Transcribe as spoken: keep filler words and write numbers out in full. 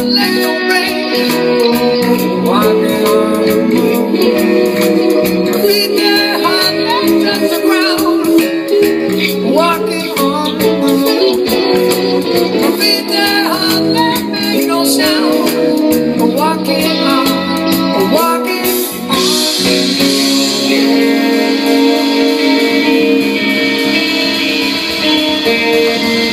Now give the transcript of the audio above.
let no rain. Walking on the moon. Feet that hardly touch the ground. Walking on the moon. Feet that hardly make no sound. Walking on, walking on the moon.